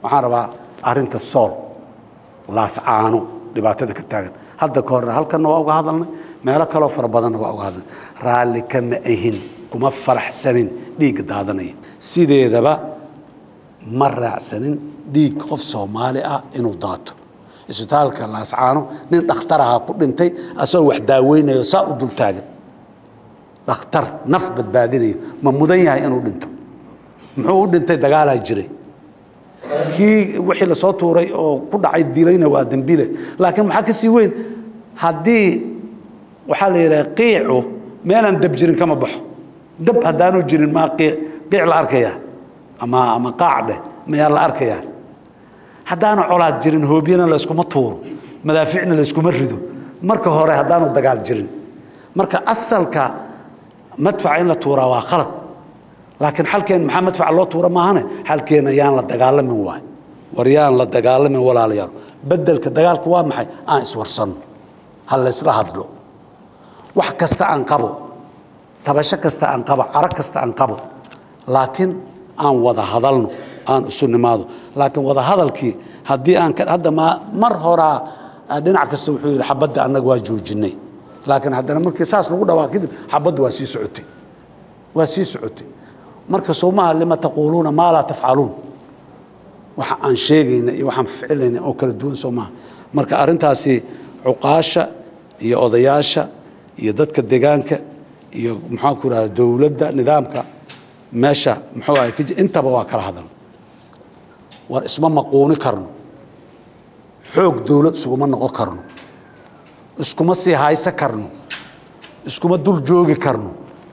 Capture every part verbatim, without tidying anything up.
waxaan rabaa arrinta sool laascaano dhibaatada ka taagan hadda ka hor halkan waa uga hadalnay meelo kale oo fara badan waa uga hadalnay raali kama ahin kuma faraxsanin dhiig daadanaya sideedaba ma raacsanin dhiig qof Soomaali ah inuu daato isbitaalka laascaano nin dhakhtar ah ku dhintay asoo wax daaweynayo saa u dul taagan dhakhtar naf badbaadinayo ma mudan yahay inuu dhinto muxuu u dhintay dagaalaa jiray kii wixii la soo tuuray oo ku dhacay dilayna waa dambiile laakiin waxa ka sii weyn haddii waxa la yiraahdaa qiicu meelan dab jirin kama baxo dab hadaanu jirin ma qiic la arkaya ama ama qaacde ma la arkaya hadaanu colaad jirin hoobiyana la isku ma tuuro madaaficna la isku ma rido marka hore hadaanu dagaal jirin marka asalka madfac in la tuuraa waa khalad laakiin xalkeen maxaa madfac loo tuura maahane xalkeen ayaan la dagaalamin waay wariyaan la dagaalamin walaalayaal bedelka dagaalku waa maxay aan iswarsano hal la isla hadlo wax kasta aan qabo tabasho kasta aan qabo arag kasta aan qabo laakiin aan wada hadalno aan isu nimaado laakiin wada hadalkii haddii aan hadda mar horaa dhinac kasta wuxuu yidhi xabadda annaga waa joojinay laakiin haddana markii saas lagu dhawaaq kadib xabaddu waa sii socotay waa sii socotay marka Soomaha lima taquluuna ma la tafcaluun waxa aan sheegayna iyo waxaan ficileyna oo kala duwan Soomaha marka arintaasi cuqaasha iyo odayaasha iyo dadka deegaanka iyo maxaa ku raad dawladda nidaamka meesha muxuu ay intaba waa kala hadal war isma maquuni karno xoog dawlad isuma noqon karno iskuma sii haysa karno iskuma dul joogi karno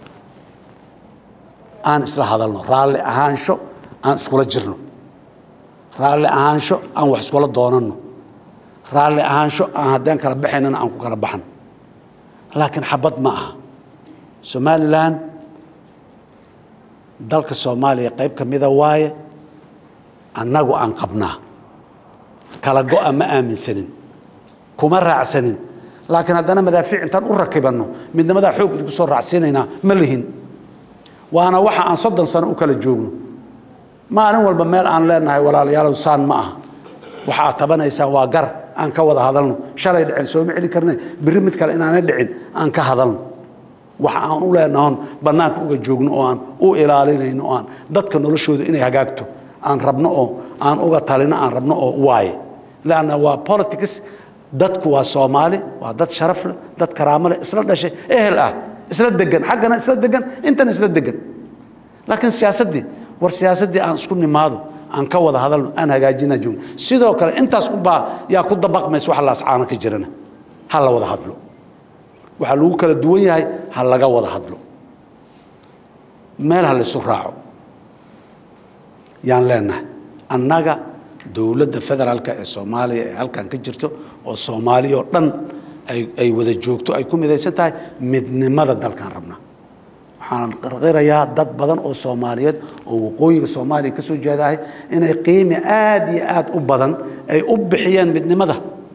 aan isla hadalno raalli ahaansho aan iskula jirno raalli ahaansho aan wax iskula doonano raalli ahaansho aan haddaan kala baxaynana aan ku kala baxan laakiin xabad ma aha Somaliland dalka Soomaaliya qayb ka mid ah waaye annagu aan qabnaa kala go'a ma aaminsanin kuma raacsanin laakiin haddana madaafiic intaan u rakibano midnimada xoog isku soo raacsiinayna ma lihin waana waxa aan soddon sano u kala joogno maalin walba meel aan leenahay walaalayaal saan ma aha waxa tabanaysa waa gar aan ka wada hadalno shalay dhicin soo ma celin karnay biri mid kale inaanay dhicin aan ka hadalno waxa aan u leenahay banaanka uga joogno oo aan u ilaalinayno aan dadka noloshooda inay hagaagto aan rabno oo aan uga talina aan rabno oo waaye laana waa politics dadku waa Soomaali waa dad sharaf leh dad karaamo leh isla dhashay ehel ah isla degan xaqana isla degan intan isla degan laakiin siyaasadii war siyaasadii aan isku nimaado aan ka wada hadalno aan hagaajina joog sidoo kale intaas u baa yaa ku dabaqmays wax la ascaana ka jirana hal la wada hadlo waxa lagu kala duwan yahay hal laga wada hadlo meel hal isu raaco yaan leenahay annaga dawladda federaalka ee Soomaaliya ee halkan ka jirto oo Soomaaliya oo dhan ay ay wada joogto ay ku midaysan tahay midnimada dalkan rabna waxaan qarqirayaa dad badan oo Soomaaliyeed oo waqooyiga Soomaaliya ka soo jeedahay inay qiime aad iyo aad u badan ay u bixiyaan midnimada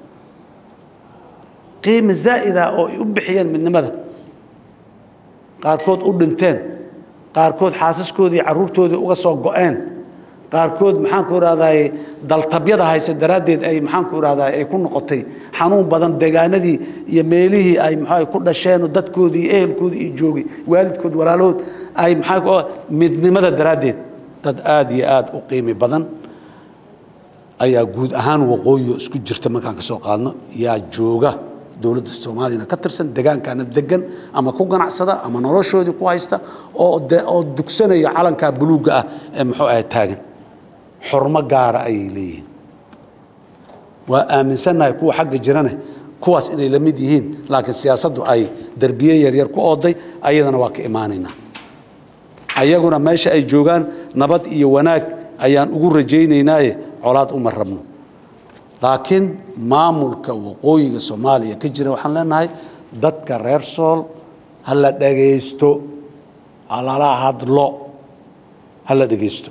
qiime zaa'ida oo ay u bixiyaan midnimada qaarkood u dhinteen qaarkood xaasaskoodii caruurtoodii uga soo go'een qaarkood maxaan ku raadaay daltabyada haysa daraadeed ay maxaan ku raadaay ay ku noqotay xanuun badan deegaanadii iyo meelihii ay maxay ku dhasheen dadkoodii ehelkoodii iyo joogi waalidkood walaalood ay maxay ku midnimada daraadeed dad aad iyo aad u qiimo badan ayaa guud ahaan waqooyi isku jirta markaan ka soo qaadno yaa jooga dawladda Soomaaliya ka tirsan deegaankaana degan ama ku ganacsada ama noloshoodii ku haysta oo oo dugsanaya calanka buluuga ah ee muxuu ay taagan xurmo gaar ah ay leeyihiin waa aaminsanahay kuwa xagga jirana kuwaas inay la mid yihiin laakiin siyaasaddu ay darbiye yar yar ku ooday ayadana waa ka imaanayna ayaguna meesha ay joogaan nabad iyo wanaag ayaan ugu rajaynaynaa colaad uma rabno laakiin maamulka waqooyiga Soomaaliya ka jira waxaan leenahay dadka reer Sool hala dhageysto ala hadlo hala dhageysto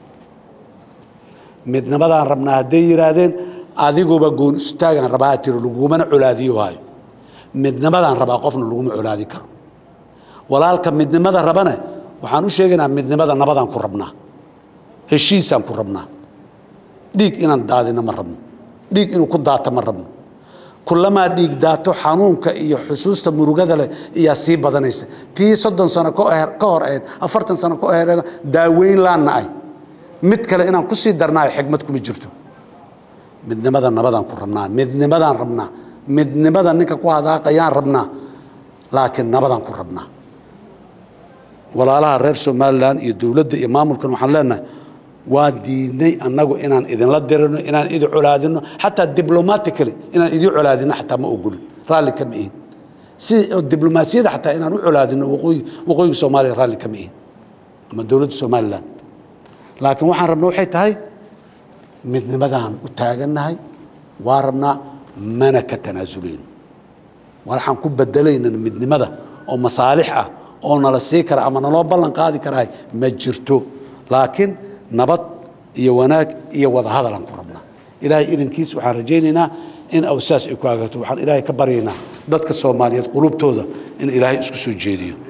midnimada rabnaa haday yiraahdeen adiguba goon istaagan rabaa tiro laguma culaadiyo waayo midnimada rabaa qofna laguma culaadi karo walaalka midnimada rabana waxaan u sheegaynaa midnimada nabadan ku rabnaa heshiisaan ku rabnaa ديك إن دادنا مربنا ديك إنه كل داتا مربنا كلما ديك داتو حنونك إيو حسوس تمرقة له إيا سيب بدنيس تي صدن سنة كوهر كوهر أيد أفرتن سنة كوهر داوين لان أي متكلا إن قصي درنا حكمتكم يجرتو مدن بدن بدن كرمنا مدن بدن ربنا مدن بدن نك كوا ذا قيان ربنا لكن نبدن كرمنا ولا لا رئيس مالان يدولد إمام الكون محلنا واديني أنجو إن إذا لا درنا إن إذا علادنا حتى الدبلوماتيكلي إن إذا علادنا حتى ما أقول رالي كمين سي الدبلوماسية حتى إن علادنا وقوي وقوي سومالي رالي كمين أما دولة سومالان لكن وحنا ربنا وحيت هاي مدن بدن وتاجنا هاي واربنا منك تنازلين ولحن كوب بدلين مدن مدى أو مصالحة أو نلسيكر أما نلو بلن قاضي كراي مجرتو لكن نبط يوناك يوضع هذا لنقربنا إلهي إذن كيس وحن رجيننا إن أوساس إكواغتو وحن إلهي كبرينا ضدك الصوماليات قلوب تودا إن إلهي اسكسو الجيديو